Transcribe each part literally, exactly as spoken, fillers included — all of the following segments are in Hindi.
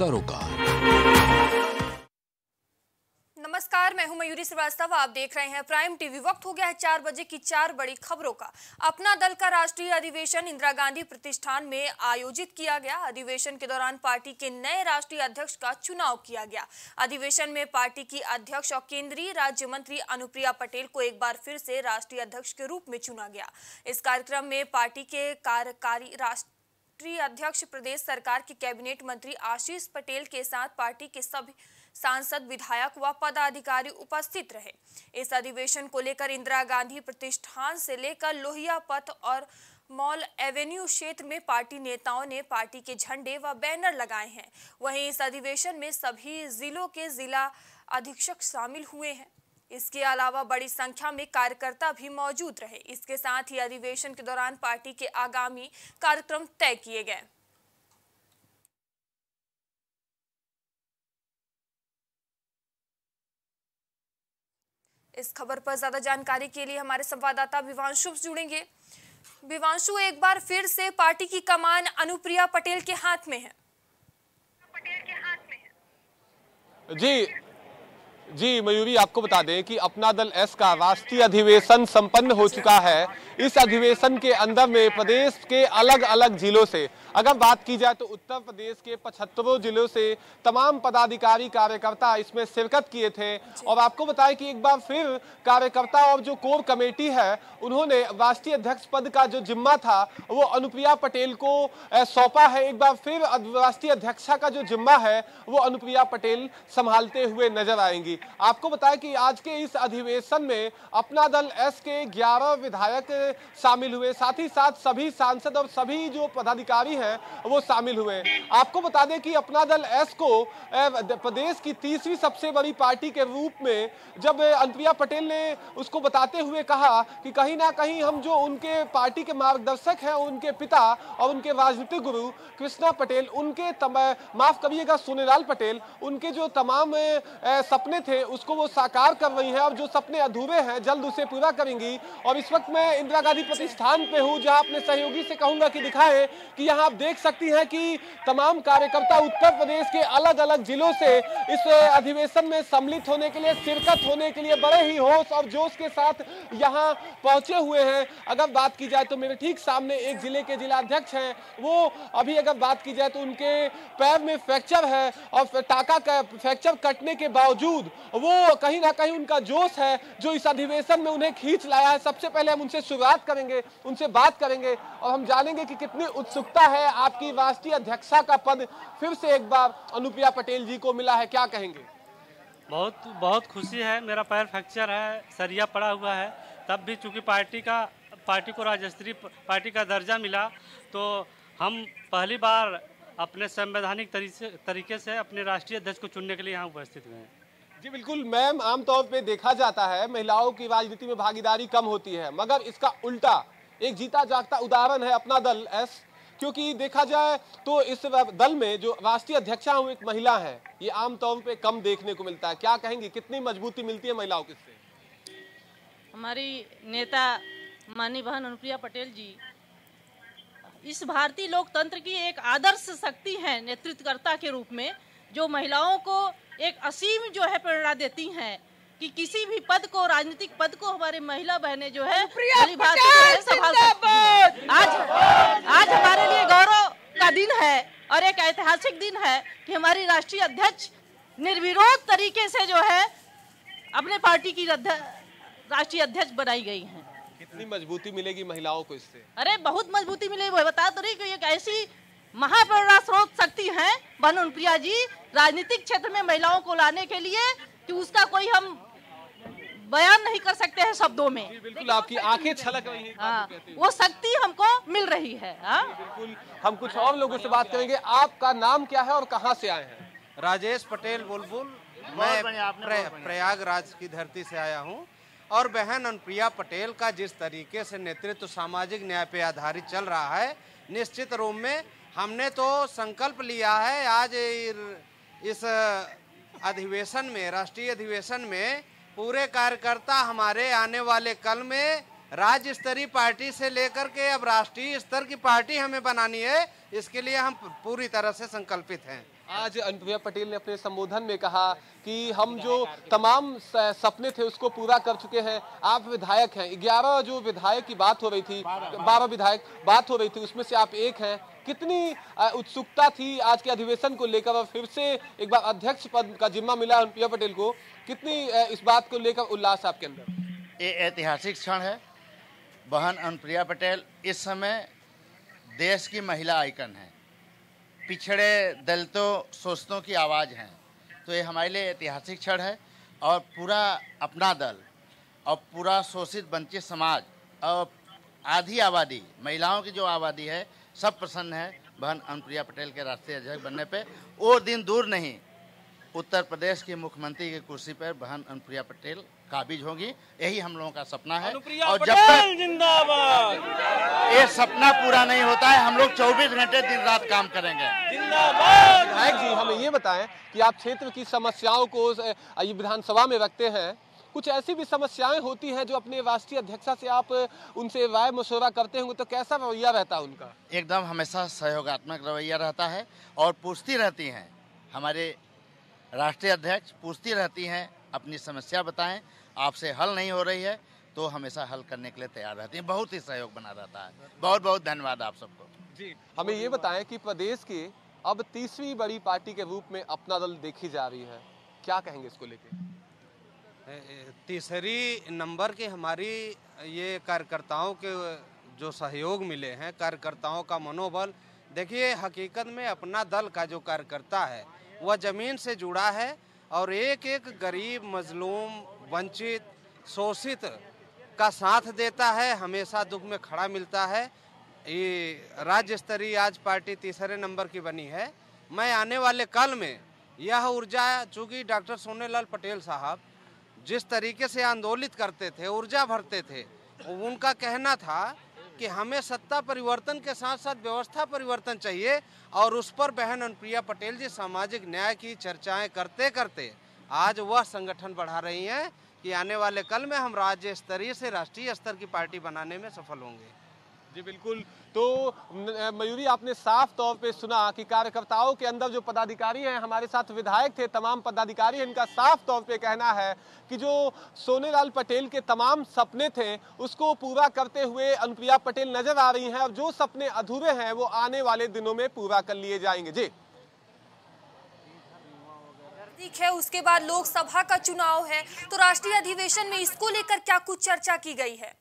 सरोकार। नमस्कार, मैं हूं मयूरी श्रीवास्तव। आप देख रहे हैं प्राइम टीवी। वक्त हो गया है चार बजे की चार बड़ी खबरों का। अपना दल का राष्ट्रीय अधिवेशन इंदिरा गांधी प्रतिष्ठान में आयोजित किया गया। अधिवेशन के दौरान पार्टी के नए राष्ट्रीय अध्यक्ष का चुनाव किया गया। अधिवेशन में पार्टी की अध्यक्ष और केंद्रीय राज्य मंत्री अनुप्रिया पटेल को एक बार फिर से राष्ट्रीय अध्यक्ष के रूप में चुना गया। इस कार्यक्रम में पार्टी के कार्यकारी राष्ट्रीय अध्यक्ष, प्रदेश सरकार के कैबिनेट मंत्री आशीष पटेल के साथ पार्टी के सभी सांसद, विधायक व पदाधिकारी उपस्थित रहे। इस अधिवेशन को लेकर इंदिरा गांधी प्रतिष्ठान से लेकर लोहिया पथ और मॉल एवेन्यू क्षेत्र में पार्टी नेताओं ने पार्टी के झंडे व बैनर लगाए हैं। वहीं इस अधिवेशन में सभी जिलों के जिला अधीक्षक शामिल हुए हैं। इसके अलावा बड़ी संख्या में कार्यकर्ता भी मौजूद रहे। इसके साथ ही अधिवेशन के दौरान पार्टी के आगामी कार्यक्रम तय किए गए। इस खबर पर ज्यादा जानकारी के लिए हमारे संवाददाता विवांशु जुड़ेंगे। विवांशु, एक बार फिर से पार्टी की कमान अनुप्रिया पटेल के हाथ में है। पटेल के हाथ में है। जी जी मयूरी, आपको बता दें कि अपना दल एस का राष्ट्रीय अधिवेशन संपन्न हो चुका है। इस अधिवेशन के अंदर में प्रदेश के अलग अलग जिलों से, अगर बात की जाए तो उत्तर प्रदेश के पचहत्तरों जिलों से तमाम पदाधिकारी कार्यकर्ता इसमें शिरकत किए थे। और आपको बताएं कि एक बार फिर कार्यकर्ता और जो कोर कमेटी है उन्होंने राष्ट्रीय अध्यक्ष पद का जो जिम्मा था वो अनुप्रिया पटेल को सौंपा है। एक बार फिर राष्ट्रीय अध्यक्षा का जो जिम्मा है वो अनुप्रिया पटेल संभालते हुए नजर आएंगी। आपको बताएं कि आज के इस अधिवेशन में अपना दल एस के ग्यारह विधायक शामिल हुए, साथ ही साथ सभी सांसद और सभी जो पदाधिकारी हैं वो शामिल हुए। आपको बता दें कि अपना दल एस को प्रदेश की तीसरी सबसे बड़ी पार्टी के रूप में जब अनुप्रिया पटेल ने उसको बताते हुए कहा कि कहीं ना कहीं हम जो उनके पार्टी के मार्गदर्शक हैं, उनके पिता और उनके राजनीतिक गुरु कृष्णा पटेल, उनके माफ करिएगा सोनेलाल पटेल, उनके जो तमाम सपने थे उसको वो साकार कर रही हैं और जो सपने अधूरे हैं जल्द उसे पूरा करेंगी। और इस वक्त मैं इंदिरा गांधी प्रतिष्ठान पे हूं, जहां अपने सहयोगी से कहूंगा कि दिखाएं कि यहां आप देख सकती हैं कि तमाम कार्यकर्ता उत्तर प्रदेश के अलग अलग जिलों से इस अधिवेशन में सम्मिलित होने के लिए, शिरकत होने के लिए बड़े ही होश और जोश के साथ यहां पहुंचे हुए हैं। अगर बात की जाए तो मेरे ठीक सामने एक जिले के जिला अध्यक्ष हैं, वो अभी अगर बात की जाए तो उनके पैर में फ्रैक्चर है और टाका का फ्रैक्चर कटने के बावजूद वो कहीं ना कहीं उनका जोश है जो इस अधिवेशन में उन्हें खींच लाया है। सबसे पहले हम उनसे शुरुआत करेंगे, उनसे बात करेंगे और हम जानेंगे कि कितनी उत्सुकता है आपकी राष्ट्रीय अध्यक्षा का पद फिर से एक बार अनुप्रिया पटेल जी को मिला है, क्या कहेंगे? बहुत बहुत खुशी है। मेरा पैर फ्रैक्चर है, सरिया पड़ा हुआ है, तब भी चूंकि पार्टी का पार्टी को राज्य स्तरीय पार्टी का दर्जा मिला तो हम पहली बार अपने संवैधानिक तरीके से अपने राष्ट्रीय अध्यक्ष को चुनने के लिए यहाँ उपस्थित हुए हैं। जी बिल्कुल मैम, आमतौर पे देखा जाता है महिलाओं की राजनीति में भागीदारी कम होती है, मगर इसका उल्टा एक जीता जागता उदाहरण है अपना दल एस, क्योंकि देखा जाए तो इस दल में जो राष्ट्रीय अध्यक्षा वो एक महिला है, ये आमतौर पे कम देखने को मिलता है। क्या कहेंगी, कितनी मजबूती मिलती है महिलाओं की इससे? हमारी नेता माननीय बहन अनुप्रिया पटेल जी इस भारतीय लोकतंत्र की एक आदर्श शक्ति है, नेतृत्वकर्ता के रूप में, जो महिलाओं को एक असीम जो है प्रेरणा देती हैं कि किसी भी पद को, राजनीतिक पद को हमारे महिला बहनें जो है संभाल सकती हैं। आज आज हमारे लिए गौरव का दिन है और एक ऐतिहासिक दिन है कि हमारी राष्ट्रीय अध्यक्ष निर्विरोध तरीके से जो है अपने पार्टी की राष्ट्रीय अध्यक्ष बनाई गई हैं। कितनी मजबूती मिलेगी महिलाओं को इससे? अरे बहुत मजबूती मिलेगी। वो बता तो रही कि एक ऐसी महाप्रेरणा स्रोत शक्ति है बहन अनुप्रिया जी राजनीतिक क्षेत्र में महिलाओं को लाने के लिए कि उसका कोई हम बयान नहीं कर सकते हैं शब्दों में। बिल्कुल आपकी आंखें छलक रही हैं। हाँ, वो शक्ति हमको मिल रही है। हाँ बिल्कुल, हम कुछ और लोगों से बात करेंगे। आपका नाम क्या है और कहाँ से आए हैं? राजेश पटेल बुलबुल, मैं प्र, प्रयागराज की धरती से आया हूँ। और बहन अनुप्रिया पटेल का जिस तरीके से नेतृत्व सामाजिक न्याय पे आधारित चल रहा है, निश्चित रूप में हमने तो संकल्प लिया है आज इस अधिवेशन में, राष्ट्रीय अधिवेशन में पूरे कार्यकर्ता हमारे आने वाले कल में राज्य स्तरीय पार्टी से लेकर के अब राष्ट्रीय स्तर की पार्टी हमें बनानी है, इसके लिए हम पूरी तरह से संकल्पित हैं। आज अनुप्रिया पटेल ने अपने संबोधन में कहा कि हम जो तमाम सपने थे उसको पूरा कर चुके हैं। आप विधायक हैं, ग्यारह जो विधायक की बात हो रही थी, बारह विधायक बात हो रही थी, उसमें से आप एक हैं। कितनी उत्सुकता थी आज के अधिवेशन को लेकर, और फिर से एक बार अध्यक्ष पद का जिम्मा मिला अनुप्रिया पटेल को, कितनी इस बात को लेकर उल्लास आपके अंदर? ये ऐतिहासिक क्षण है। बहन अनुप्रिया पटेल इस समय देश की महिला आइकन है, पिछड़े दलितों शोषितों की आवाज़ हैं। तो ये हमारे लिए ऐतिहासिक क्षण है और पूरा अपना दल और पूरा शोषित वंचित समाज और आधी आबादी, महिलाओं की जो आबादी है, सब प्रसन्न है बहन अनुप्रिया पटेल के राष्ट्रीय अध्यक्ष बनने पे। वो दिन दूर नहीं, उत्तर प्रदेश के मुख्यमंत्री की कुर्सी पर बहन अनुप्रिया पटेल काबिज होगी, यही हम लोगों का सपना है। और जब तक जिंदाबाद ये सपना पूरा नहीं होता है, हम लोग चौबीस घंटे दिन रात काम करेंगे। जिंदाबाद। विधायक जी, हमें ये बताएं कि आप क्षेत्र की समस्याओं को विधानसभा में रखते हैं, कुछ ऐसी भी समस्याएं होती हैं जो अपने राष्ट्रीय अध्यक्षा से आप उनसे राय मशवरा करते होंगे, तो कैसा रवैया रहता है उनका? एकदम हमेशा सहयोगात्मक रवैया रहता है और पूछती रहती हैं, हमारे राष्ट्रीय अध्यक्ष पूछती रहती हैं, अपनी समस्या बताएं, आपसे हल नहीं हो रही है तो हमेशा हल करने के लिए तैयार रहती हैं। बहुत ही सहयोग बना रहता है। बहुत बहुत धन्यवाद आप सबको। जी, हमें ये बताएं कि प्रदेश की अब तीसरी बड़ी पार्टी के रूप में अपना दल देखी जा रही है, क्या कहेंगे इसको लेके? तीसरी नंबर की हमारी ये कार्यकर्ताओं के जो सहयोग मिले हैं, कार्यकर्ताओं का मनोबल, देखिए हकीकत में अपना दल का जो कार्यकर्ता है वह ज़मीन से जुड़ा है और एक एक गरीब, मजलूम, वंचित, शोषित का साथ देता है, हमेशा दुख में खड़ा मिलता है। ये राज्य स्तरीय आज पार्टी तीसरे नंबर की बनी है। मैं आने वाले कल में यह ऊर्जा, चूँकि डॉक्टर सोनेलाल पटेल साहब जिस तरीके से आंदोलित करते थे, ऊर्जा भरते थे, उनका कहना था कि हमें सत्ता परिवर्तन के साथ साथ व्यवस्था परिवर्तन चाहिए, और उस पर बहन अनुप्रिया पटेल जी सामाजिक न्याय की चर्चाएं करते करते आज वह संगठन बढ़ा रही हैं कि आने वाले कल में हम राज्य स्तरीय से राष्ट्रीय स्तर की पार्टी बनाने में सफल होंगे। जी बिल्कुल। तो मयूरी, आपने साफ तौर पे सुना कि कार्यकर्ताओं के अंदर जो पदाधिकारी हैं, हमारे साथ विधायक थे, तमाम पदाधिकारी हैं, इनका साफ तौर पे कहना है कि जो सोनेलाल पटेल के तमाम सपने थे उसको पूरा करते हुए अनुप्रिया पटेल नजर आ रही हैं, और जो सपने अधूरे हैं वो आने वाले दिनों में पूरा कर लिए जाएंगे। जी ठीक है, उसके बाद लोकसभा का चुनाव है, तो राष्ट्रीय अधिवेशन में इसको लेकर क्या कुछ चर्चा की गई है?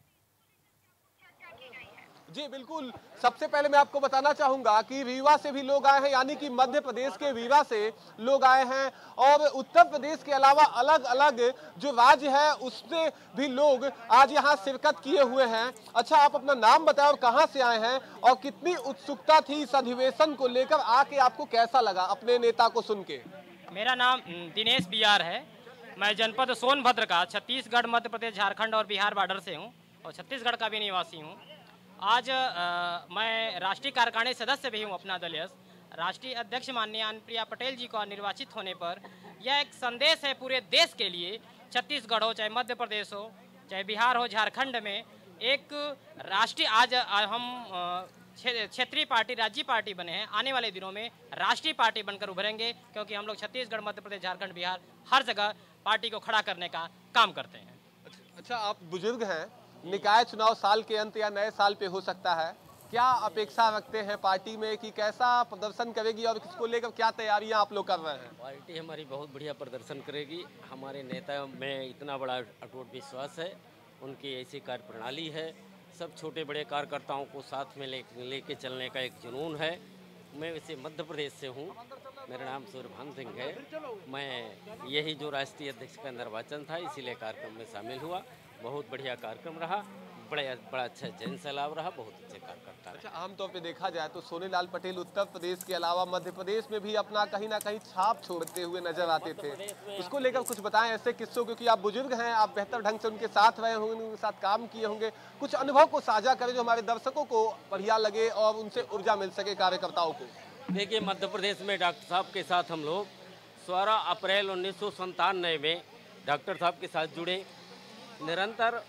जी बिल्कुल। सबसे पहले मैं आपको बताना चाहूंगा कि रीवा से भी लोग आए हैं, यानी कि मध्य प्रदेश के रीवा से लोग आए हैं, और उत्तर प्रदेश के अलावा अलग अलग जो राज्य है उससे भी लोग आज यहाँ शिरकत किए हुए हैं। अच्छा, आप अपना नाम बताएं और कहाँ से आए हैं, और कितनी उत्सुकता थी इस अधिवेशन को लेकर, आके आपको कैसा लगा अपने नेता को सुन के? मेरा नाम दिनेश बिहार है। मैं जनपद सोनभद्र का, छत्तीसगढ़, मध्य प्रदेश, झारखंड और बिहार बॉर्डर से हूँ, और छत्तीसगढ़ का भी निवासी हूँ। आज आ, मैं राष्ट्रीय कार्यकारिणी सदस्य भी हूँ अपना दल। राष्ट्रीय अध्यक्ष माननीय अनुप्रिया पटेल जी का निर्वाचित होने पर यह एक संदेश है पूरे देश के लिए, छत्तीसगढ़ हो, चाहे मध्य प्रदेश हो, चाहे बिहार हो, झारखंड में एक राष्ट्रीय, आज हम क्षेत्रीय पार्टी, राज्य पार्टी बने हैं, आने वाले दिनों में राष्ट्रीय पार्टी बनकर उभरेंगे, क्योंकि हम लोग छत्तीसगढ़, मध्य प्रदेश, झारखंड, बिहार हर जगह पार्टी को खड़ा करने का काम करते हैं। अच्छा, आप बुजुर्ग हैं, निकाय चुनाव साल के अंत या नए साल पे हो सकता है, क्या अपेक्षा रखते हैं पार्टी में कि कैसा प्रदर्शन करेगी और किसको लेकर क्या तैयारियां आप लोग कर रहे हैं? पार्टी हमारी बहुत बढ़िया प्रदर्शन करेगी। हमारे नेता में इतना बड़ा अटूट विश्वास है, उनकी ऐसी कार्य प्रणाली है, सब छोटे बड़े कार्यकर्ताओं को साथ में ले लेके चलने का एक जुनून है। मैं वैसे मध्य प्रदेश से हूँ, मेरा नाम सूर्यभान सिंह है। मैं यही जो राष्ट्रीय अध्यक्ष का निर्वाचन था इसीलिए कार्यक्रम में शामिल हुआ। बहुत बढ़िया कार्यक्रम रहा, बड़े बड़ा अच्छा जन सैलाब रहा, बहुत अच्छे कार्यकर्ता। अच्छा, आमतौर पे देखा जाए तो सोनेलाल पटेल उत्तर प्रदेश के अलावा मध्य प्रदेश में भी अपना कहीं ना कहीं छाप छोड़ते हुए नजर आते थे, उसको लेकर कुछ बताएं ऐसे किस्सों, क्योंकि आप बुजुर्ग हैं, आप बेहतर ढंग से उनके साथ रहे होंगे, उनके साथ काम किए होंगे, कुछ अनुभव को साझा करें जो हमारे दर्शकों को बढ़िया लगे और उनसे ऊर्जा मिल सके कार्यकर्ताओं को। देखिए, मध्य प्रदेश में डॉक्टर साहब के साथ हम लोग सोलह अप्रैल उन्नीस सौ संतानवे में डॉक्टर साहब के साथ जुड़े, निरंतर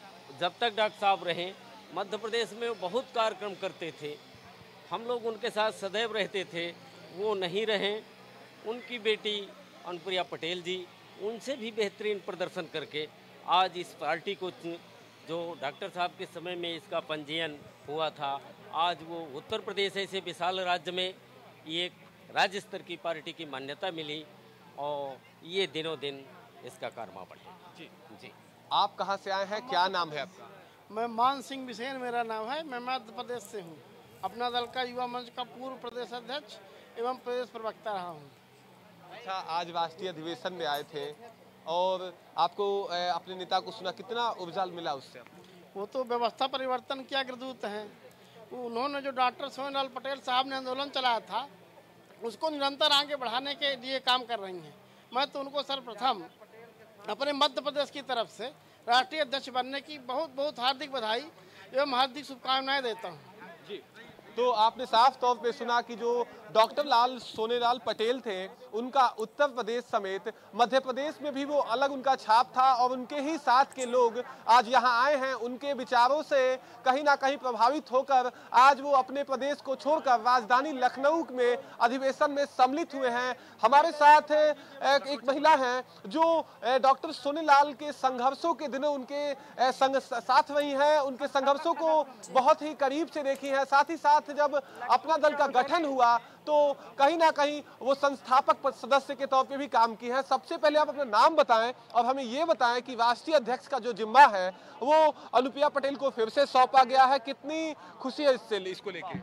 जब तक डॉक्टर साहब रहे मध्य प्रदेश में बहुत कार्यक्रम करते थे, हम लोग उनके साथ सदैव रहते थे। वो नहीं रहे, उनकी बेटी अनुप्रिया पटेल जी उनसे भी बेहतरीन प्रदर्शन करके आज इस पार्टी को, जो डॉक्टर साहब के समय में इसका पंजीयन हुआ था, आज वो उत्तर प्रदेश ऐसे विशाल राज्य में ये एक राज्य स्तर की पार्टी की मान्यता मिली और ये दिनों दिन इसका कारमा बढ़े। जी जी। आप कहाँ से आए हैं, क्या नाम है आपका? मैं मान सिंह बिसेन मेरा नाम है, मैं मध्य प्रदेश से हूँ। अपना दल का युवा मंच का पूर्व प्रदेश अध्यक्ष एवं प्रदेश प्रवक्ता रहा हूँ। अच्छा, आज राष्ट्रीय अधिवेशन में आए थे और आपको अपने नेता को सुना, कितना ऊर्जा मिला उससे? वो तो व्यवस्था परिवर्तन के अग्रदूत हैं। उन्होंने जो डॉक्टर सोनीलाल पटेल साहब ने आंदोलन चलाया था उसको निरंतर आगे बढ़ाने के लिए काम कर रही हैं। मैं तो उनको सर्वप्रथम अपने मध्य प्रदेश की तरफ से राष्ट्रीय अध्यक्ष बनने की बहुत बहुत हार्दिक बधाई एवं हार्दिक शुभकामनाएं देता हूँ। जी, तो आपने साफ तौर पे सुना कि जो डॉक्टर लाल सोनीलाल पटेल थे उनका उत्तर प्रदेश समेत मध्य प्रदेश में भी वो अलग उनका छाप था और उनके ही साथ के लोग आज यहाँ आए हैं। उनके विचारों से कहीं ना कहीं प्रभावित होकर आज वो अपने प्रदेश को छोड़कर राजधानी लखनऊ में अधिवेशन में सम्मिलित हुए हैं। हमारे साथ एक, एक महिला हैं जो डॉक्टर सोनीलाल के संघर्षों के दिनों उनके संग साथ रही हैं, उनके संघर्षों को बहुत ही करीब से देखी है। साथ ही साथ जब अपना दल का गठन हुआ तो कहीं ना कहीं वो संस्थापक सदस्य के तौर पे भी काम की है। सबसे पहले आप अपना नाम बताएं और हमें ये बताएं कि राष्ट्रीय अध्यक्ष का जो जिम्मा है वो अनुप्रिया पटेल को फिर से सौंपा गया है, कितनी खुशी है इससे, इसको लेके?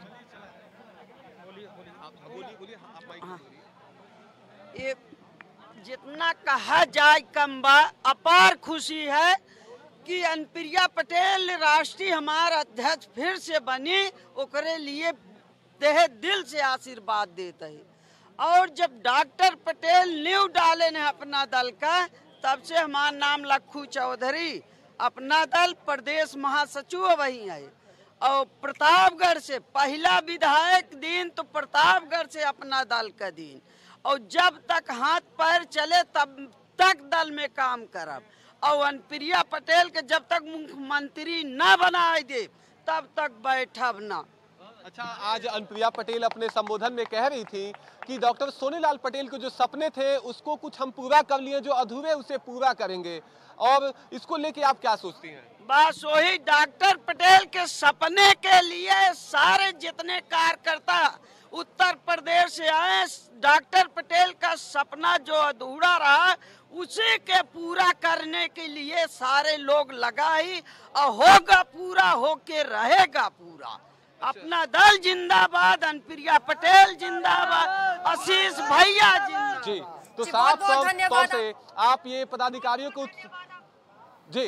ये जितना कहा जाए कम बा, अपार खुशी है कि अनुप्रिया पटेल राष्ट्रीय हमारा अध्यक्ष फिर से बनी, ओकरे लिए देह दिल से आशीर्वाद देते हैं। और जब डॉक्टर पटेल नींव डाले ने अपना दल का, तब से हमारा नाम लखू चौधरी, अपना दल प्रदेश महासचिव वही है। और प्रतापगढ़ से पहला विधायक दिन तो प्रतापगढ़ से अपना दल का दिन, और जब तक हाथ पैर चले तब तक दल में काम करब। और अनुप्रिया पटेल के जब तक मुख्यमंत्री न बनाए दे तब तक बैठब ना। अच्छा, आज अनुप्रिया पटेल अपने संबोधन में कह रही थी कि डॉक्टर सोनीलाल पटेल के जो सपने थे उसको कुछ हम पूरा कर लिए, जो अधूरे उसे पूरा करेंगे, और इसको लेके आप क्या सोचती हैं? बस वही डॉक्टर पटेल के सपने के लिए सारे जितने कार्यकर्ता उत्तर प्रदेश से आए, डॉक्टर पटेल का सपना जो अधूरा रहा उसी के पूरा करने के लिए सारे लोग लगा ही, और होगा पूरा, होके रहेगा पूरा। अपना दल जिंदाबाद, अनुप्रिया पटेल जिंदाबाद, आशीष भैया जिंदाबाद। जी, तो साफ तौर से आप ये पदाधिकारियों को जी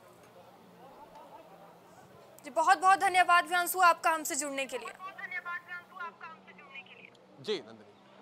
जी बहुत बहुत धन्यवाद व्यांशु आपका हमसे जुड़ने के लिए। जी नंदिनी।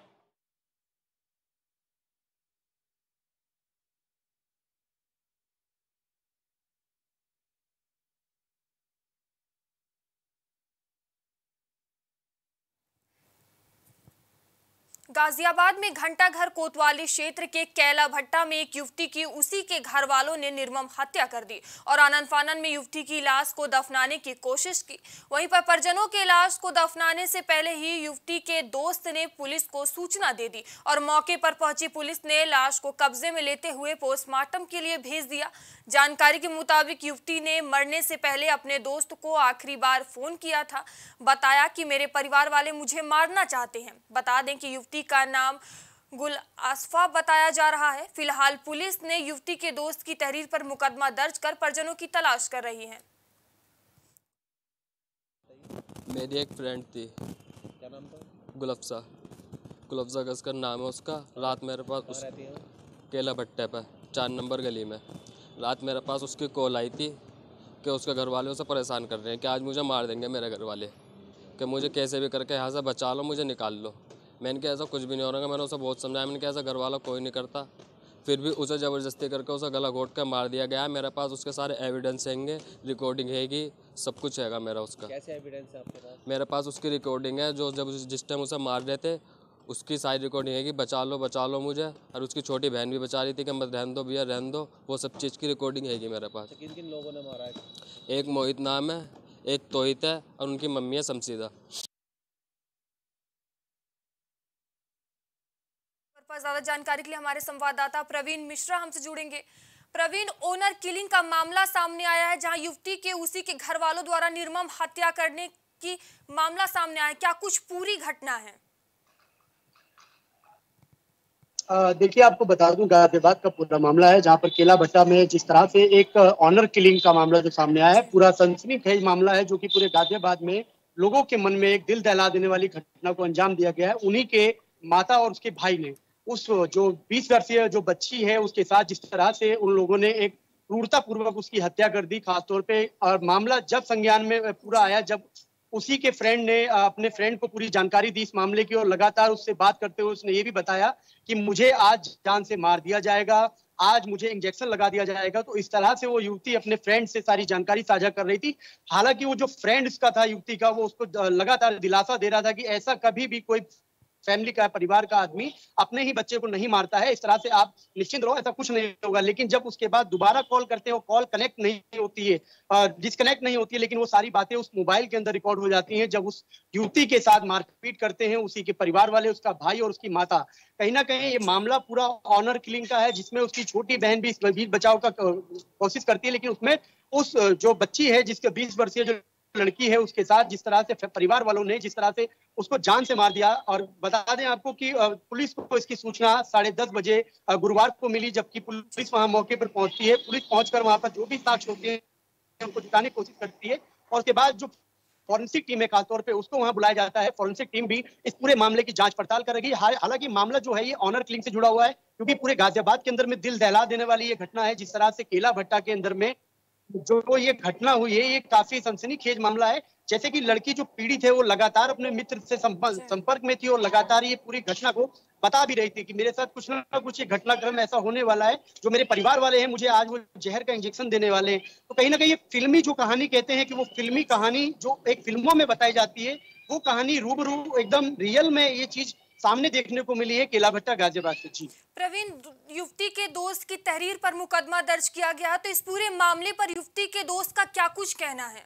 गाजियाबाद में घंटा घर कोतवाली क्षेत्र के कैला भट्टा में एक युवती की उसी के घर वालों ने निर्मम हत्या कर दी और आनन फानन में युवती की लाश को दफनाने की कोशिश की। वहीं पर परिजनों के लाश को दफनाने से पहले ही युवती के दोस्त ने पुलिस को सूचना दे दी और मौके पर पहुंची पुलिस ने लाश को कब्जे में लेते हुए पोस्टमार्टम के लिए भेज दिया। जानकारी के मुताबिक युवती ने मरने से पहले अपने दोस्त को आखिरी बार फोन किया था, बताया कि मेरे परिवार वाले मुझे मारना चाहते हैं। बता दें कि युवती का नाम गुल आसफा बताया जा रहा है। फिलहाल पुलिस ने युवती के दोस्त की तहरीर पर मुकदमा दर्ज कर परिजनों की तलाश कर रही है। मेरी एक फ्रेंड थी, क्या नाम था? गुलफ्सा गुलफ्सा कसकर नाम है उसका। रात मेरे पास उस केला भट्टे पर चार नंबर गली में रात मेरे पास उसकी कॉल आई थी कि उसके घर वाले उसे परेशान कर रहे हैं कि आज मुझे मार देंगे मेरे घर वाले, कि मुझे कैसे भी करके यहाँ से बचा लो, मुझे निकाल लो। मैंने कहा ऐसा कुछ भी नहीं हो रहा। मैंने उसे बहुत समझाया, मैंने कहा ऐसा घर वाला कोई नहीं करता, फिर भी उसे ज़बरदस्ती करके उसे गला घोट कर मार दिया गया है। मेरे पास उसके सारे एविडेंस हैंगे, रिकॉर्डिंग हैगी, सब कुछ हैगा मेरा उसका। कैसे एविडेंस है आपके पास? मेरे पास उसकी रिकॉर्डिंग है, जो जब जिस टाइम उसे मार रहे थे उसकी सारी रिकॉर्डिंग है कि बचा लो बचा लो मुझे, और उसकी छोटी बहन भी बचा रही थी कि मत रहने दो भैया रहने दो। वो सब चीज़ की रिकॉर्डिंग है कि मेरे पास। किन किन लोगों ने मारा है? एक मोहित नाम है, एक तोहित है, और उनकी मम्मी है शमशीदा। पर ज्यादा जानकारी के लिए हमारे संवाददाता प्रवीण मिश्रा हमसे जुड़ेंगे। प्रवीण, ओनर किलिंग का मामला सामने आया है जहां युवती के उसी के घर वालों द्वारा निर्मम हत्या करने की मामला सामने आया है, क्या कुछ पूरी घटना है? देखिए, आपको बता दूं गाजियाबाद का पूरा मामला है जहां पर केला भट्टा में जिस तरह से एक ऑनर किलिंग का मामला जो सामने आया है, पूरा सनसनीखेज मामला है जो कि पूरे गाजियाबाद में लोगों के मन में एक दिल दहला देने वाली घटना को अंजाम दिया गया है। उन्हीं के माता और उसके भाई ने उस जो बीस वर्षीय जो बच्ची है उसके साथ जिस तरह से उन लोगों ने एक क्रूरता पूर्वक उसकी हत्या कर दी, खासतौर पे। और मामला जब संज्ञान में पूरा आया, जब उसी के फ्रेंड ने अपने फ्रेंड को पूरी जानकारी दी इस मामले की और लगातार उससे बात करते हुए उसने ये भी बताया कि मुझे आज जान से मार दिया जाएगा, आज मुझे इंजेक्शन लगा दिया जाएगा। तो इस तरह से वो युवती अपने फ्रेंड से सारी जानकारी साझा कर रही थी। हालांकि वो जो फ्रेंड उसका था युवती का, वो उसको लगातार दिलासा दे रहा था कि ऐसा कभी भी कोई फैमिली का परिवार का आदमी अपने ही बच्चे को नहीं मारता है, इस तरह से आप निश्चिंत रहो, ऐसा कुछ नहीं होगा। लेकिन जब उसके बाद दोबारा कॉल करते हैं, वो कॉल कनेक्ट नहीं होती है, डिस्कनेक्ट नहीं होती है, लेकिन वो सारी बातें उस मोबाइल के अंदर रिकॉर्ड हो जाती हैं। जब उस युवती के साथ मारपीट करते हैं उसी के परिवार वाले, उसका भाई और उसकी माता, कहीं ना कहीं ये मामला पूरा ऑनर किलिंग का है, जिसमें उसकी छोटी बहन भी इस बीच बचाव का कोशिश करती है। लेकिन उसमें उस जो बच्ची है जिसके बीस वर्षीय जो लड़की है उसके साथ जिस तरह से परिवार वालों ने जिस तरह से उसको जान से मार दिया। और बता दें आपको कि पुलिस को इसकी सूचना साढ़े दस बजे गुरुवार को मिली, जबकि पुलिस वहां मौके पर पहुंचती है। पुलिस पहुंचकर वहां पर जो भी साक्ष्य होते हैं उनको जुटाने की कोशिश करती है, और उसके बाद जो फॉरेंसिक टीम है खासतौर पे उसको वहां बुलाया जाता है। फॉरेंसिक टीम भी इस पूरे मामले की जांच पड़ताल कर रही है। हालांकि मामला जो है ये ऑनर किलिंग से जुड़ा हुआ है, क्योंकि पूरे गाजियाबाद के अंदर में दिल दहला देने वाली ये घटना है। जिस तरह से केला भट्टा के अंदर में जो ये घटना हुई है, ये काफी सनसनीखेज मामला है। जैसे कि लड़की जो पीड़ित है वो लगातार अपने मित्र से संपर्क में थी और लगातार ये पूरी घटना को बता भी रही थी कि मेरे साथ कुछ ना कुछ ये घटनाक्रम ऐसा होने वाला है, जो मेरे परिवार वाले हैं मुझे आज वो जहर का इंजेक्शन देने वाले हैं। तो कहीं ना कहीं ये फिल्मी जो कहानी कहते हैं कि वो फिल्मी कहानी जो एक फिल्मों में बताई जाती है, वो कहानी रूबरू एकदम रियल में ये चीज सामने देखने को मिली है केला भट्टा गाजियाबाद से। जी प्रवीण, युवती के दोस्त की तहरीर पर मुकदमा दर्ज किया गया, तो इस पूरे मामले पर युवती के दोस्त का क्या कुछ कहना है?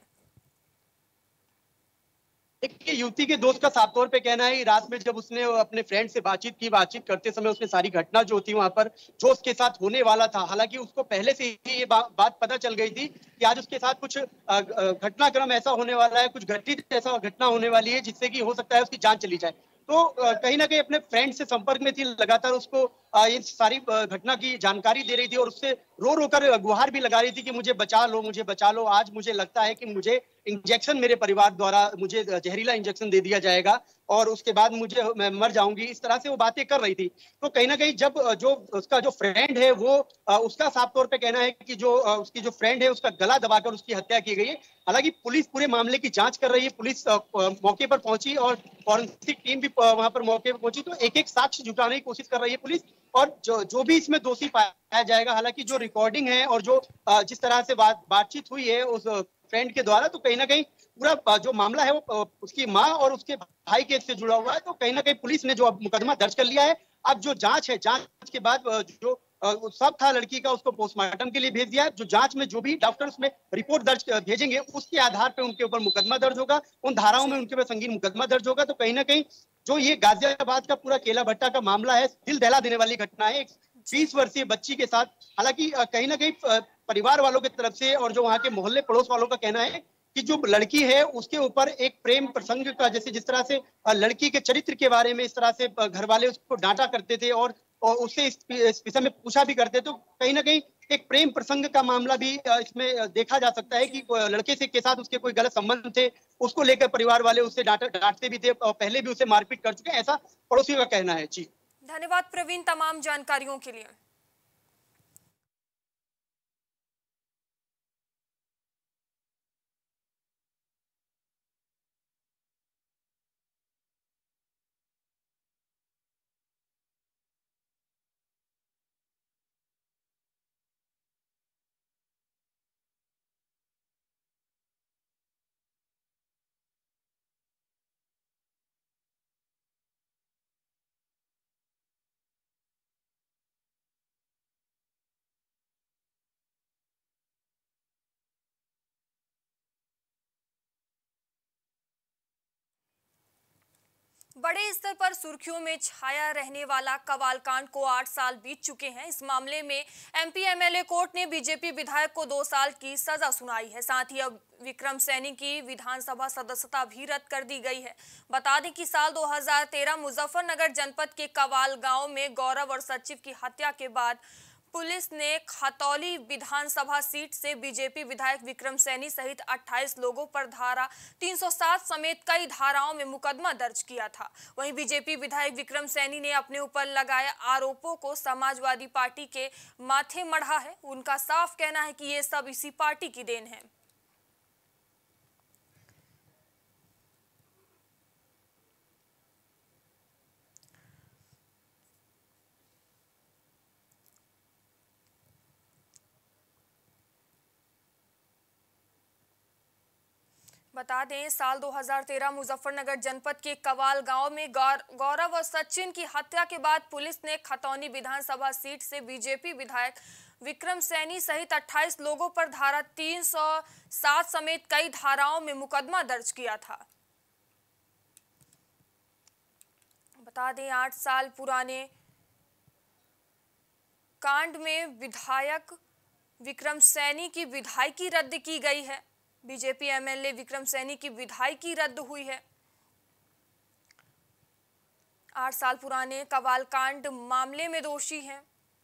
देखिए, युवती के दोस्त का साफ तौर पे कहना है रात में जब उसने अपने फ्रेंड से बातचीत की, बातचीत करते समय उसने सारी घटना जो थी वहां पर जो उसके साथ होने वाला था, हालांकि उसको पहले से ही ये बा, बात पता चल गई थी कि आज उसके साथ कुछ घटनाक्रम ऐसा होने वाला है, कुछ घटित ऐसा घटना होने वाली है जिससे कि हो सकता है उसकी जान चली जाए। तो कहीं ना कहीं अपने फ्रेंड से संपर्क में थी, लगातार उसको ये सारी घटना की जानकारी दे रही थी और उससे रो रो कर गुहार भी लगा रही थी कि मुझे बचा लो, मुझे बचा लो, आज मुझे लगता है कि मुझे इंजेक्शन मेरे परिवार द्वारा मुझे जहरीला इंजेक्शन दे दिया जाएगा और उसके बाद मुझे मैं मर जाऊंगी। इस तरह से वो बातें कर रही थी। तो कहीं ना कहीं जब जो उसका जो फ्रेंड है वो उसका साफ तौर पे कहना है कि जो उसकी जो फ्रेंड है उसका गला दबाकर उसकी हत्या की गई है। हालांकि पुलिस पूरे मामले की जांच कर रही है, पुलिस मौके पर पहुंची और फॉरेंसिक टीम भी वहां पर मौके पर पहुंची, तो एक एक साक्ष्य जुटाने की कोशिश कर रही है पुलिस और जो जो भी इसमें दोषी पाया जाएगा। हालांकि जो रिकॉर्डिंग है और जो जिस तरह से बात बातचीत हुई है उस फ्रेंड के द्वारा, तो कहीं ना कहीं पूरा जो मामला है वो उसकी माँ और उसके भाई के से जुड़ा हुआ है। तो कहीं ना कहीं पुलिस ने जो अब मुकदमा दर्ज कर लिया है। अब जो जांच है, जांच के बाद जो सब था लड़की का उसको पोस्टमार्टम के लिए भेज दिया है। जो जांच में जो भी डॉक्टर उसमें रिपोर्ट दर्ज भेजेंगे उसके आधार पर उनके ऊपर मुकदमा दर्ज होगा, उन धाराओं में उनके ऊपर संगीन मुकदमा दर्ज होगा। तो कहीं ना कहीं जो ये गाजियाबाद का पूरा केला भट्टा का मामला है, दिल दहला देने वाली घटना है बीस वर्षीय बच्ची के साथ। हालांकि कहीं ना कहीं परिवार वालों की तरफ से और जो वहाँ के मोहल्ले पड़ोस वालों का कहना है कि जो लड़की है उसके ऊपर एक प्रेम प्रसंग का, जैसे जिस तरह से लड़की के चरित्र के बारे में इस तरह से घर वाले उसको डांटा करते थे और, और उससे इस विषय में पूछा भी करते। तो कहीं ना कहीं एक प्रेम प्रसंग का मामला भी इसमें देखा जा सकता है कि लड़के से के साथ उसके कोई गलत संबंध थे, उसको लेकर परिवार वाले उससे डांटते भी थे और पहले भी उसे मारपीट कर चुके हैं, ऐसा पड़ोसियों का कहना है। जी धन्यवाद प्रवीण तमाम जानकारियों के लिए। बड़े स्तर पर सुर्खियों में छाया रहने वाला कवाल कांड को आठ साल बीत चुके हैं। इस मामले में एमपी एमएलए कोर्ट ने बीजेपी विधायक को दो साल की सजा सुनाई है। साथ ही अब विक्रम सैनी की विधानसभा सदस्यता भी रद्द कर दी गई है। बता दें कि साल दो हज़ार तेरह मुजफ्फरनगर जनपद के कवाल गांव में गौरव और सचिव की हत्या के बाद पुलिस ने खतौली विधानसभा सीट से बीजेपी विधायक विक्रम सैनी सहित अट्ठाईस लोगों पर धारा तीन सौ सात समेत कई धाराओं में मुकदमा दर्ज किया था। वहीं बीजेपी विधायक विक्रम सैनी ने अपने ऊपर लगाए आरोपों को समाजवादी पार्टी के माथे मढ़ा है। उनका साफ कहना है कि ये सब इसी पार्टी की देन है। बता दें साल दो हज़ार तेरह मुजफ्फरनगर जनपद के कवाल गांव में गौरव और सचिन की हत्या के बाद पुलिस ने खतौनी विधानसभा सीट से बीजेपी विधायक विक्रम सैनी सहित अट्ठाईस लोगों पर धारा तीन सौ सात समेत कई धाराओं में मुकदमा दर्ज किया था। बता दें आठ साल पुराने कांड में विधायक विक्रम सैनी की विधायकी रद्द की गई है। बीजेपी एमएलए विक्रम सैनी की विधायकी रद्द हुई है। आठ साल पुराने कवाल कांड मामले में दोषी हैं।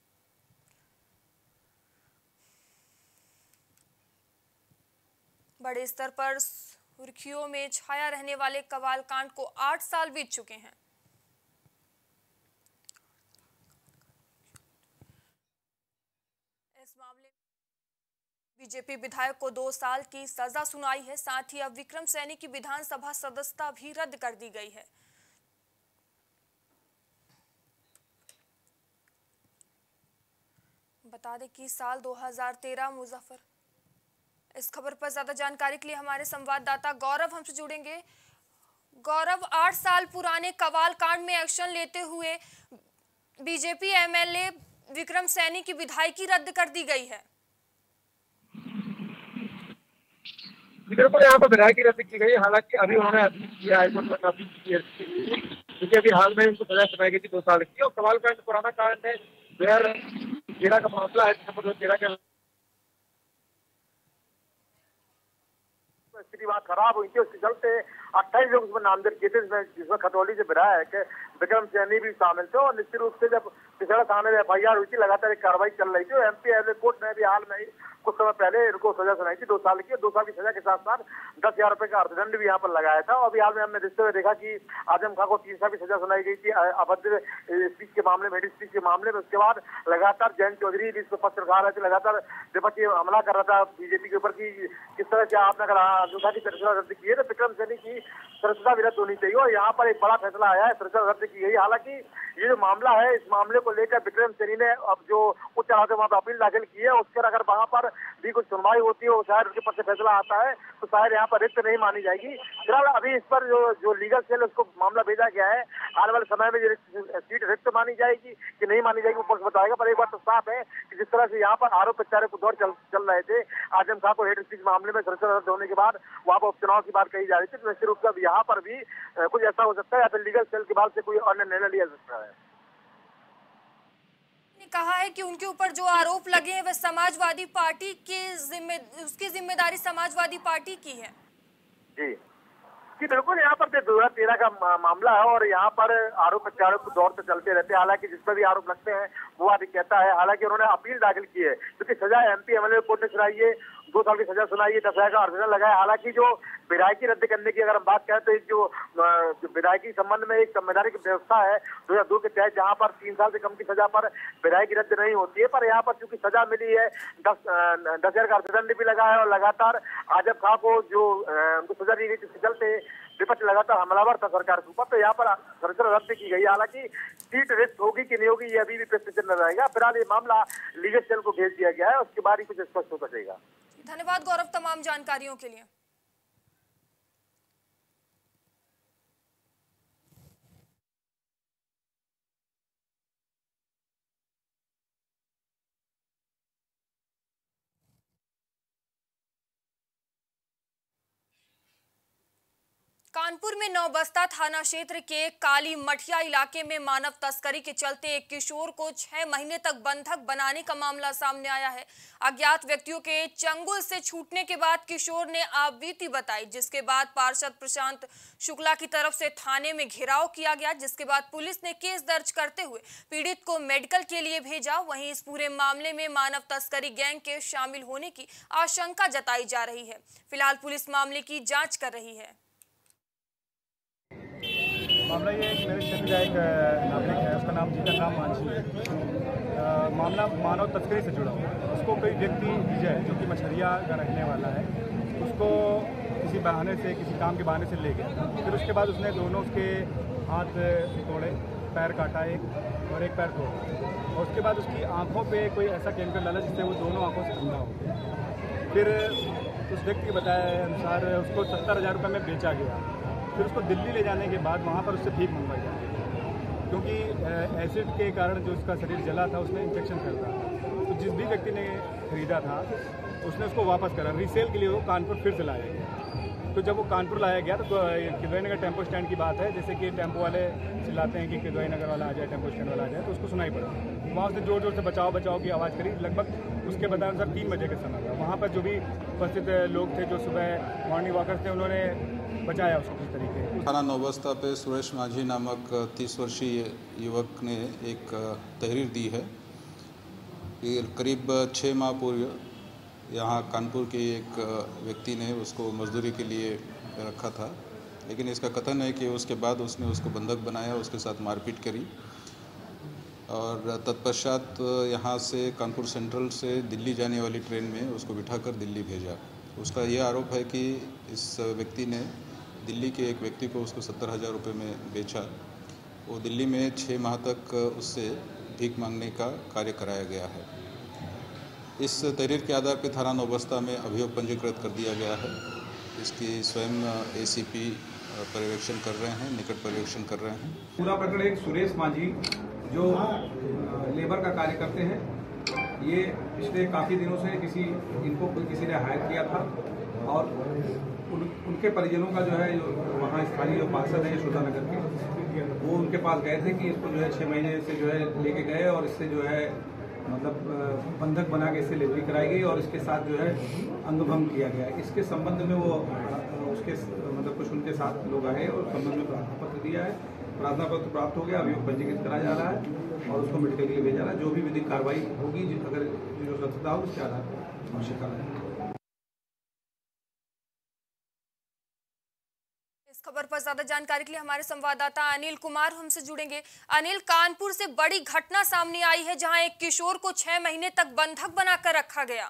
बड़े स्तर पर सुर्खियों में छाया रहने वाले कवाल कांड को आठ साल बीत चुके हैं। इस मामले बीजेपी विधायक को दो साल की सजा सुनाई है। साथ ही अब विक्रम सैनी की विधानसभा सदस्यता भी रद्द कर दी गई है। बता दें कि साल दो हज़ार तेरह मुजफ्फर इस खबर पर ज्यादा जानकारी के लिए हमारे संवाददाता गौरव हमसे जुड़ेंगे। गौरव, आठ साल पुराने कवाल कांड में एक्शन लेते हुए बीजेपी एमएलए विक्रम सैनी की विधायकी रद्द कर दी गई है। बिल्कुल यहाँ पर विधायकी रद्द की गई। हालांकि अभी उन्होंने अपील किया है, क्योंकि अभी हाल में उनको सजा सुनाई गई थी दो साल की। और कवाल कांड पुराना कांड है, दो हजार तेरह का मामला है। तेरह का स्थिति वहाँ खराब हुई थी, उसके चलते अट्ठाईस लोग उसमें नामजद किए थे, जिसमें खतौली से विधायक विक्रम सैनी भी शामिल थे। और निश्चित रूप से जब पिछड़ा थाने में एफ आई आर हुई थी, लगातार एक कार्रवाई चल रही थी। एमपी एमएलए कोर्ट ने भी हाल में कुछ समय पहले इनको सजा सुनाई थी दो साल की। दो साल की सजा के साथ साथ दस हजार रुपए का अर्थदंड भी यहाँ पर लगाया था। और अभी हाल में हमने देखते हुए देखा कि आजम खां को तीन साल की सजा सुनाई गई थी अभद्र स्पीच के मामले में, हेड स्पीच के मामले में। उसके बाद लगातार जयंत चौधरी जिस पर पत्र रखा रहे थे, लगातार विपक्ष हमला कर रहा था बीजेपी के ऊपर की किस तरह से आपने अगर अयोध्या की सदस्यता रद्द की है तो विक्रम सैनी की सदस्यता भी रद्द होनी चाहिए। और यहाँ पर एक बड़ा फैसला आया है, सदस्यता रद्द की गई। हालांकि ये जो मामला है, इस मामले को लेकर विक्रम सैनी ने अब जो उच्च अदालत में वहाँ पर अपील दाखिल की है, उसके अगर वहाँ पर भी कुछ सुनवाई होती है और शायद उसके पद से फैसला आता है तो शायद यहाँ पर रिक्त नहीं मानी जाएगी। फिलहाल अभी इस पर जो जो लीगल सेल उसको मामला भेजा गया है, आने वाले समय में ये सीट रिक्त मानी जाएगी कि नहीं मानी जाएगी वो पक्ष बताएगा। पर एक बात तो साफ है कि जिस तरह से यहाँ पर आरोप प्रत्यारोप को दौर चल चल रहे थे, आजम खां को हेड स्पीच मामले में सदस्यता रद्द होने के बाद वहाँ पर उपचुनाव की बात कही जा रही थी, तो निश्चित रूप से अब यहाँ पर भी कुछ ऐसा हो सकता है या फिर लीगल सेल के बाद से कोई अन्य निर्णय लिया जा सकता है। कहा है कि उनके ऊपर जो आरोप लगे हैं वह समाजवादी पार्टी के जिम्मे उसकी जिम्मेदारी समाजवादी पार्टी की है। जी जी बिल्कुल, यहाँ पर दो हजार तेरह का मामला है और यहाँ पर आरोप प्रत्यारोप दौर से चलते रहते हैं। हालांकि जिस पर भी आरोप लगते हैं वो आदि कहता है। हालांकि उन्होंने अपील दाखिल की है, क्योंकि सजा एमपी एमएलए कोर्ट ने सुनाई है, दो साल की सजा सुनाई है, दस हजार का अर्थदंड लगाया। हालांकि जो विधायकी रद्द करने की अगर हम बात करें तो एक जो विधायकी संबंध में एक संवैधानिक व्यवस्था है दो हजार दो के तहत, जहाँ पर तीन साल से कम की सजा पर विधायकी रद्द नहीं होती है। पर यहाँ पर चूंकि सजा मिली है, दस दस हजार का अर्थदंड भी लगा है और लगातार आजम खां को जो उनको सजा दी गई जिसके चलते विपक्ष लगातार हमलावर था सरकार के ऊपर, तो यहाँ पर सदस्यता रद्द की गई। हालांकि सीट रिक्त होगी कि नहीं होगी ये अभी भी प्रश्न चिन्ह रहेगा। फिलहाल ये मामला लीगल सेल को भेज दिया गया है, उसके बाद ही कुछ स्पष्ट हो सकेगा। धन्यवाद गौरव तमाम जानकारियों के लिए। कानपुर में नौबस्ता थाना क्षेत्र के काली मठिया इलाके में मानव तस्करी के चलते एक किशोर को छह महीने तक बंधक बनाने का मामला सामने आया है। अज्ञात व्यक्तियों के चंगुल से छूटने के बाद किशोर ने आपबीती बताई, जिसके बाद पार्षद प्रशांत शुक्ला की तरफ से थाने में घेराव किया गया, जिसके बाद पुलिस ने केस दर्ज करते हुए पीड़ित को मेडिकल के लिए भेजा। वहीं इस पूरे मामले में मानव तस्करी गैंग के शामिल होने की आशंका जताई जा रही है। फिलहाल पुलिस मामले की जाँच कर रही है। मामला ये एक मेरे क्षेत्र का एक नागरिक है, उसका नाम जीतन राम मांझी है। आ, मामला मानव तस्करी से जुड़ा हुआ है। उसको कोई व्यक्ति विजय जो कि मछरिया का रहने वाला है, उसको किसी बहाने से किसी काम के बहाने से ले गया। फिर उसके बाद उसने दोनों उसके हाथ तोड़े, पैर काटा एक और एक पैर तोड़ा, और उसके बाद उसकी आँखों पे कोई ऐसा केमिकल डाला जिससे वो दोनों आँखों से अंधा हो गया। फिर उस व्यक्ति के बताए अनुसार उसको सत्तर हज़ार रुपये में बेचा गया। फिर उसको दिल्ली ले जाने के बाद वहाँ पर उससे भीख मंगवाई जाती है, क्योंकि एसिड के कारण जो उसका शरीर जला था उसमें इन्फेक्शन फैल रहा था। तो जिस भी व्यक्ति ने खरीदा था उसने उसको वापस करा, रीसेल के लिए वो कानपुर फिर से लाया गया। तो जब वो कानपुर लाया गया तो किदवई नगर टेम्पो स्टैंड की बात है, जैसे कि टेम्पो वाले चिल्लाते हैं कि किदवई नगर वाला आ जाए, टेम्पो स्टैंड वाला आ जाए, तो उसको सुनाई पड़ा। वहाँ उसने जोर जोर से बचाओ बचाओ की आवाज़ करी। लगभग उसके बताए अनुसार तीन बजे का समय था। वहाँ पर जो भी उपस्थित लोग थे, जो सुबह मॉर्निंग वॉकर्स थे, उन्होंने बचाया उसको किस तरीके। थाना नौबस्ता पे सुरेश माझी नामक तीस वर्षीय युवक ने एक तहरीर दी है कि करीब छः माह पूर्व यहाँ कानपुर के एक व्यक्ति ने उसको मजदूरी के लिए रखा था, लेकिन इसका कथन है कि उसके बाद उसने उसको बंधक बनाया, उसके साथ मारपीट करी और तत्पश्चात यहाँ से कानपुर सेंट्रल से दिल्ली जाने वाली ट्रेन में उसको बिठाकर दिल्ली भेजा। उसका यह आरोप है कि इस व्यक्ति ने दिल्ली के एक व्यक्ति को उसको सत्तर हज़ार रुपये में बेचा। वो दिल्ली में छः माह तक उससे भीख मांगने का कार्य कराया गया है। इस तहरीर के आधार पर थाना नौबस्ता में अभियोग पंजीकृत कर दिया गया है। इसकी स्वयं एसीपी पर्यवेक्षण कर रहे हैं, निकट पर्यवेक्षण कर रहे हैं। पूरा प्रकरण एक सुरेश माझी जो लेबर का कार्य करते हैं, ये पिछले काफ़ी दिनों से किसी इनको किसी ने हायर किया था और उन, उनके परिजनों का जो है जो वहाँ स्थानीय जो पार्षद है यशोदा नगर के, वो उनके पास गए थे कि इसको जो है छः महीने से जो है लेके गए और इससे जो है मतलब बंधक बना के इससे लेवी कराई गई और इसके साथ जो है अंगभंग किया गया। इसके संबंध में वो उसके मतलब कुछ उनके साथ लोग आए और संबंध में प्रार्थना पत्र दिया है। प्रार्थना पत्र प्राप्त हो गया, अभियोग पंजीकृत कराया जा रहा है और उसको मेडिकल के लिए भेजा जा रहा है। जो भी विधिक कार्रवाई होगी, अगर जो सत्यता हो उसके आधार पर आवश्यक कार्रवाई। इस खबर पर ज्यादा जानकारी के लिए हमारे संवाददाता अनिल कुमार हमसे जुड़ेंगे। अनिल, कानपुर से बड़ी घटना सामने आई है जहां एक किशोर को छह महीने तक बंधक बनाकर रखा गया।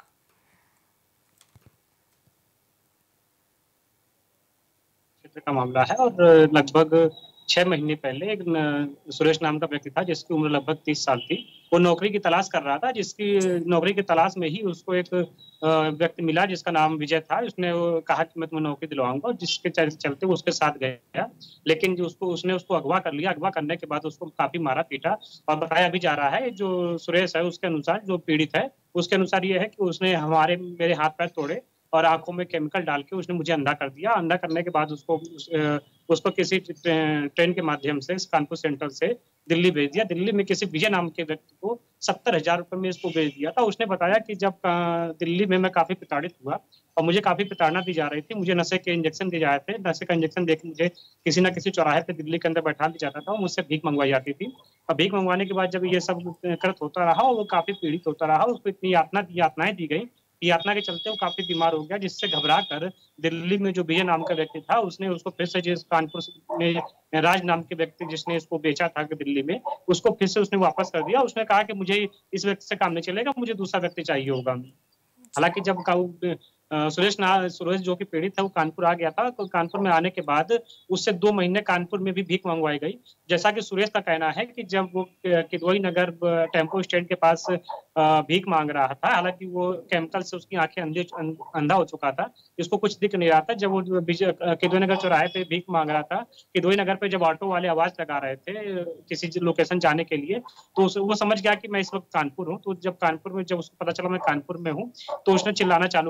क्षेत्र का मामला है और लगभग छह महीने पहले एक सुरेश नाम का व्यक्ति था जिसकी उम्र लगभग तीस साल थी। वो नौकरी की तलाश कर रहा था, जिसकी नौकरी की तलाश में ही उसको एक व्यक्ति मिला जिसका नाम विजय था। उसने वो कहा कि मैं तुम्हें नौकरी दिलवाऊंगा, जिसके चलते वो उसके साथ गया, लेकिन जो उसको उसने उसको अगवा कर लिया। अगवा करने के बाद उसको काफी मारा पीटा और बताया भी जा रहा है जो सुरेश है उसके अनुसार, जो पीड़ित है उसके अनुसार ये है कि उसने हमारे मेरे हाथ पैर तोड़े और आंखों में केमिकल डाल के उसने मुझे अंधा कर दिया। अंधा करने के बाद उसको उस, उसको किसी ट्रेन के माध्यम से कानपुर सेंट्रल से दिल्ली भेज दिया। दिल्ली में किसी विजय नाम के व्यक्ति को सत्तर हजार रुपये में इसको भेज दिया था। उसने बताया कि जब दिल्ली में मैं काफी प्रताड़ित हुआ और मुझे काफी प्रताड़ना दी जा रही थी, मुझे नशे के इंजेक्शन दिए जा रहे थे। नशे का इंजेक्शन देकर मुझे किसी न किसी चौराहे पे दिल्ली के अंदर बैठा दिया जाता था, मुझसे भीख मंगवाई जाती थी। और भीख मंगवाने के बाद जब ये सब कृत होता रहा और वो काफी पीड़ित होता रहा, उसको इतनी यातना यातनाएं दी गई, यातना के चलते वो काफी बीमार हो गया, जिससे घबरा कर दिल्ली में जो विजय नाम का व्यक्ति था उसने उसको फिर से जिस कानपुर में राज नाम के व्यक्ति जिसने इसको बेचा था दिल्ली में, उसको फिर से उसने वापस कर दिया। उसने कहा कि मुझे इस व्यक्ति से काम नहीं चलेगा, मुझे दूसरा व्यक्ति चाहिए होगा। हालांकि जब सुरेश ना सुरेश जो कि पीड़ित है वो कानपुर आ गया था, तो कानपुर में आने के बाद उससे दो महीने कानपुर में भी भीख मंगवाई गई। जैसा कि सुरेश का कहना है कि जब वो किदवई नगर टेम्पो स्टैंड के पास भीख मांग रहा था, हालांकि वो केमिकल से उसकी आंखें अंधे अंधा हो चुका था, इसको कुछ दिख नहीं रहा था। जब वो किदवई नगर चौराहे पे भीख मांग रहा था, किदवई नगर पे जब ऑटो वाले आवाज लगा रहे थे किसी लोकेशन जाने के लिए, तो वो समझ गया कि मैं इस वक्त कानपुर हूँ। तो जब कानपुर में जब उसको पता चला मैं कानपुर में हूँ, तो उसने चिल्लाना चालू कर दिया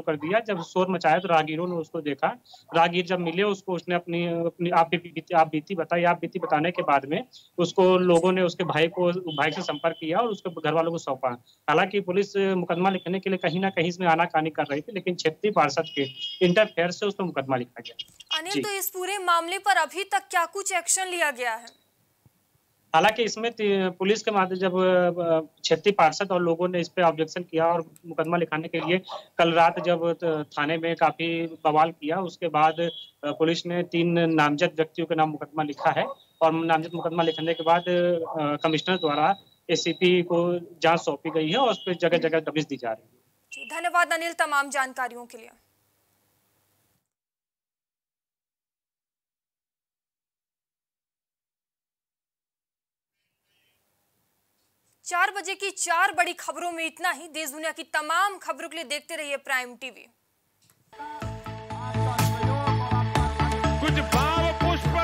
जब शोर मचाया तो राहगीरों ने उसको देखा। राहगीर जब मिले उसको, उसने अपनी अपनी आप बीती आप बीती बताई। आप बीती बताने के बाद में उसको लोगों ने उसके भाई को भाई से संपर्क किया और उसके घर वालों को सौंपा। हालांकि पुलिस मुकदमा लिखने के लिए कहीं ना कहीं इसमें आनाकानी कर रही थी, लेकिन क्षेत्रीय पार्षद के इंटरफेयर से उस पर मुकदमा लिखा गया। अनिल, तो इस पूरे मामले पर अभी तक क्या कुछ एक्शन लिया गया है? हालांकि इसमें पुलिस के माध्यम जब क्षेत्रीय पार्षद और लोगों ने इस पे ऑब्जेक्शन किया और मुकदमा लिखाने के लिए कल रात जब थाने में काफी बवाल किया, उसके बाद पुलिस ने तीन नामजद व्यक्तियों के नाम मुकदमा लिखा है और नामजद मुकदमा लिखने के बाद कमिश्नर द्वारा एसीपी को जांच सौंपी गई है और उस पर जगह जगह दबिश दी जा रही है। धन्यवाद अनिल तमाम जानकारियों के लिए। चार बजे की चार बड़ी खबरों में इतना ही। देश दुनिया की तमाम खबरों के लिए देखते रहिए प्राइम टीवी। कुछ भाव पुष्प।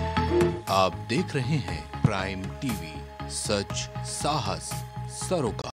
आप देख रहे हैं प्राइम टीवी, सच साहस सरोकार।